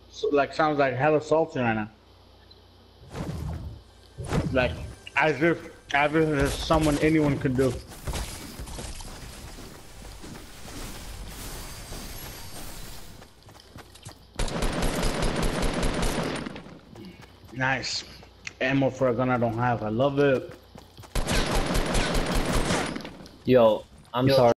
So, like sounds like hella salty right now. Like as if there's someone anyone could do. Nice. Ammo for a gun I don't have. I love it. Yo, I'm sorry.